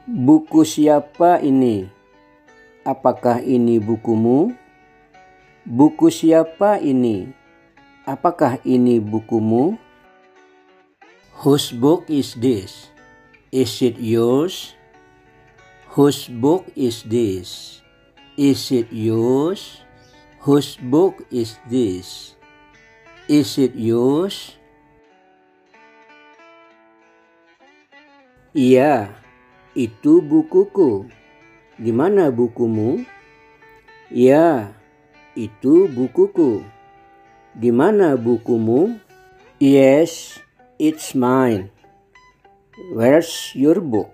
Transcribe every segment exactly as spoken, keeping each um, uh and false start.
Buku siapa ini? Apakah ini bukumu? Buku siapa ini? Apakah ini bukumu? Whose book is this? Is it yours? Whose book is this? Is it yours? Whose book is this? Is it yours? Iya, itu bukuku. Di mana bukumu? Ya, itu bukuku. Di mana bukumu? Yes, it's mine. Where's your book?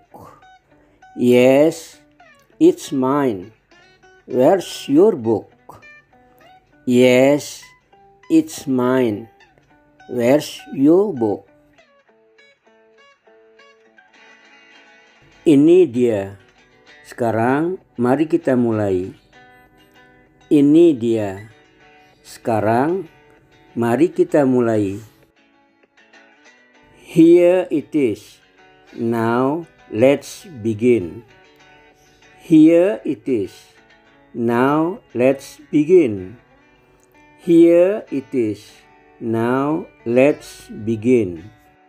Yes, it's mine. Where's your book? Yes, it's mine. Where's your book? Ini dia. Sekarang mari kita mulai. Ini dia. Sekarang mari kita mulai. Here it is. Now let's begin. Here it is. Now let's begin. Here it is. Now let's begin.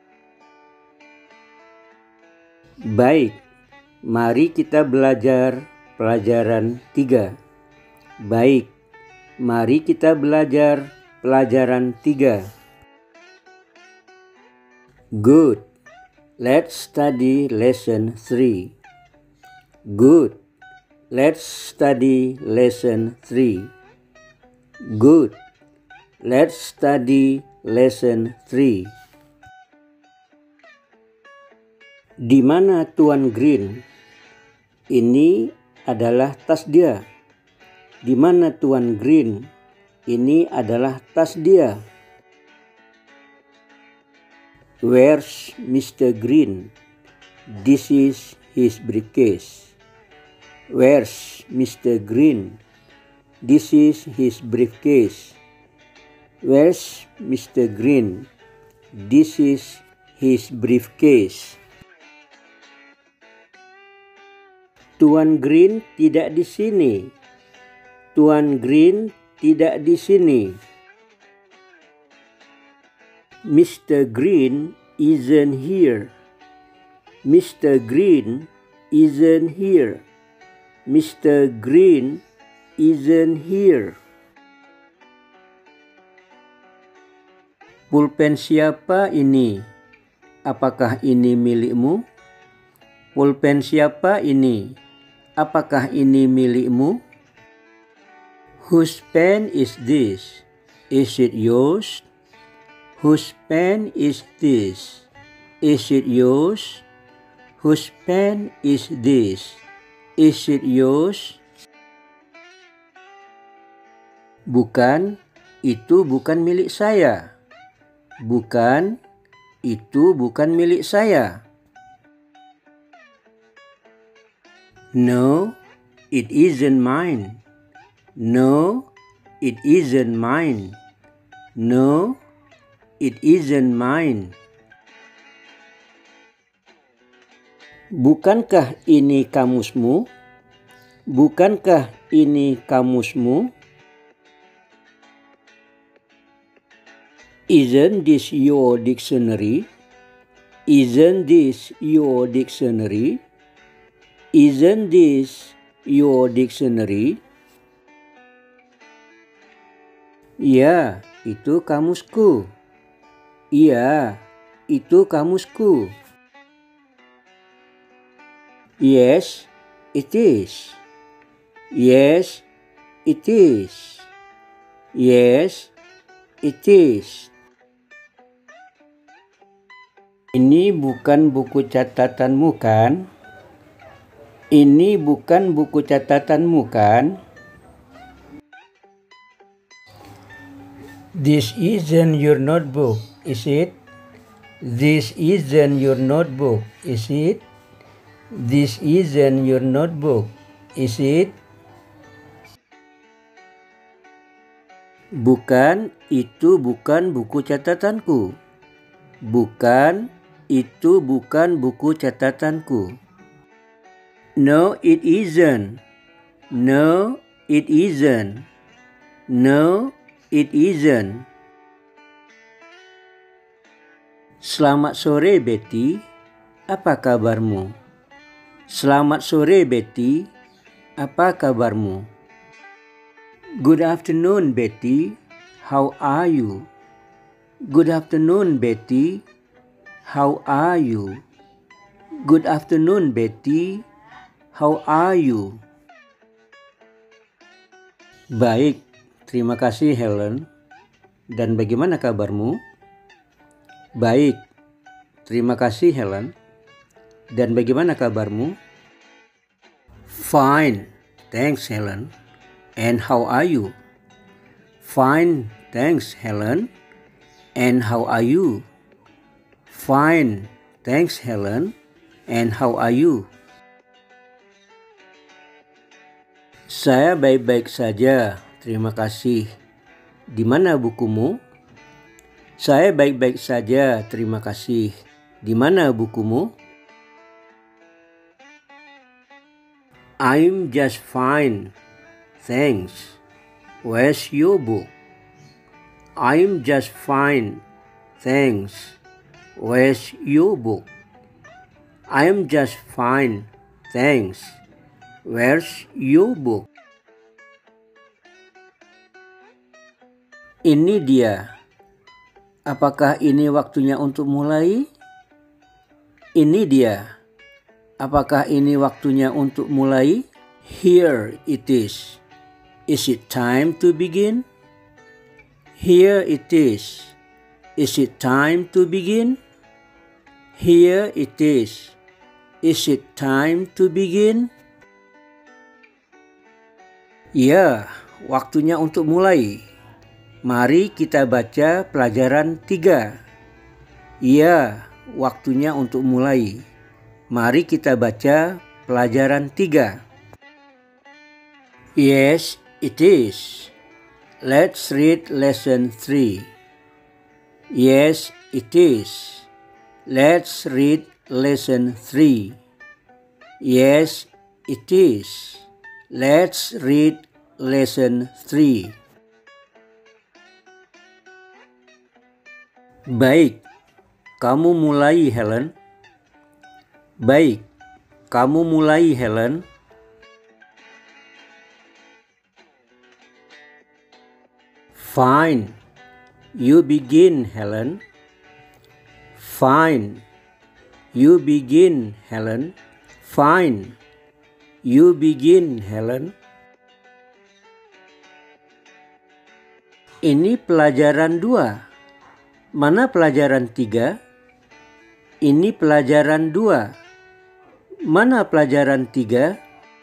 Baik, mari kita belajar pelajaran tiga. Baik, mari kita belajar pelajaran tiga. Good, let's study lesson three. Good, let's study lesson three. Good, let's study lesson three. Di mana Tuan Green? Ini adalah tas dia. Di mana Tuan Green? Ini adalah tas dia. Where's Mister Green? This is his briefcase. Where's Mister Green? This is his briefcase. Where's Mister Green? This is his briefcase. Tuan Green tidak di sini. Tuan Green tidak di sini. Mister Green isn't here. Mister Green isn't here. Mister Green isn't here. Pulpen siapa ini? Apakah ini milikmu? Pulpen siapa ini? Apakah ini milikmu? Whose pen is this? Is it yours? Whose pen is this? Is it yours? Whose pen is this? Is it yours? Bukan, itu bukan milik saya. Bukan, itu bukan milik saya. No, it isn't mine. No, it isn't mine. No, it isn't mine. Bukankah ini kamusmu? Bukankah ini kamusmu? Isn't this your dictionary? Isn't this your dictionary? Isn't this your dictionary? Ya, itu kamusku. Iya, itu kamusku. Yes, it is. Yes, it is. Yes, it is. Ini bukan buku catatanmu kan? Ini bukan buku catatanmu kan? This isn't your notebook, is it? This isn't your notebook, is it? This isn't your notebook, is it? Bukan, itu bukan buku catatanku. Bukan, itu bukan buku catatanku. No, it isn't. No, it isn't. No, it isn't. Selamat sore, Betty. Apa kabarmu? Selamat sore, Betty. Apa kabarmu? Good afternoon, Betty. How are you? Good afternoon, Betty. How are you? Good afternoon, Betty. How are you? Baik, terima kasih, Helen. Dan bagaimana kabarmu? Baik, terima kasih, Helen. Dan bagaimana kabarmu? Fine, thanks, Helen. And how are you? Fine, thanks, Helen. And how are you? Fine, thanks, Helen. And how are you? Saya baik-baik saja, terima kasih. Di mana bukumu? Saya baik-baik saja, terima kasih. Di mana bukumu? I'm just fine, thanks. Where's your book? I'm just fine, thanks. Where's your book? I'm just fine, thanks. Where's your book? Ini dia. Apakah ini waktunya untuk mulai? Ini dia. Apakah ini waktunya untuk mulai? Here it is. Is it time to begin? Here it is. Is it time to begin? Here it is. Is it time to begin? Ya, waktunya untuk mulai. Mari kita baca pelajaran tiga. Ya, waktunya untuk mulai. Mari kita baca pelajaran tiga. Yes, it is. Let's read lesson three. Yes, it is. Let's read lesson three. Yes, it is. Let's read lesson three. Baik, kamu mulai, Helen. Baik, kamu mulai, Helen. Fine, you begin, Helen. Fine, you begin, Helen. Fine, you begin, Helen. Ini pelajaran dua. Mana pelajaran tiga? Ini pelajaran dua. Mana pelajaran tiga?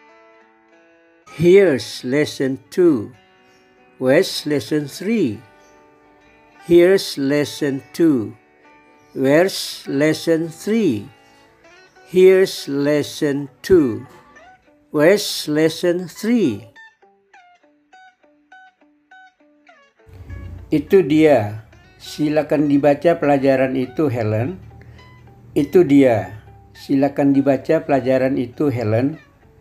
Here's lesson two. Where's lesson three? Here's lesson two. Where's lesson three? Here's lesson two. Where's lesson three? Itu dia. Silakan dibaca pelajaran itu, Helen. Itu dia. Silakan dibaca pelajaran itu, Helen.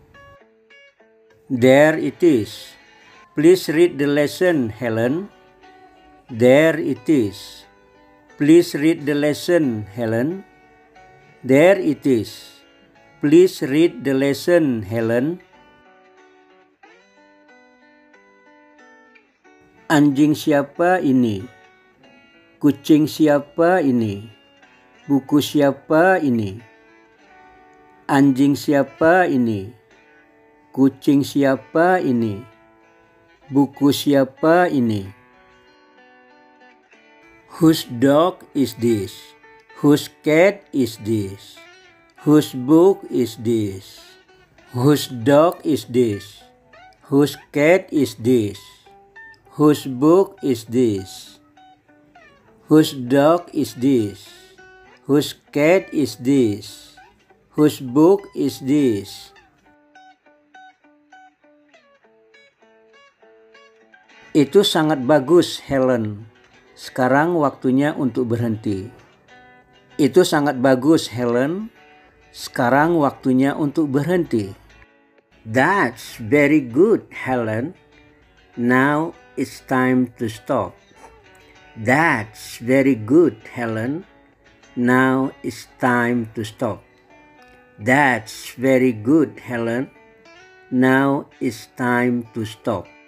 There it is. Please read the lesson, Helen. There it is. Please read the lesson, Helen. There it is. Please read the lesson, Helen. Anjing siapa ini? Kucing siapa ini? Buku siapa ini? Anjing siapa ini? Kucing siapa ini? Buku siapa ini? Whose dog is this? Whose cat is this? Whose book is this? Whose dog is this? Whose cat is this? Whose book is this? Whose dog is this? Whose cat is this? Whose book is this? Itu sangat bagus, Helen. Sekarang waktunya untuk berhenti. Itu sangat bagus, Helen. Sekarang waktunya untuk berhenti. That's very good, Helen. Now it's time to stop. That's very good, Helen. Now it's time to stop. That's very good, Helen. Now it's time to stop.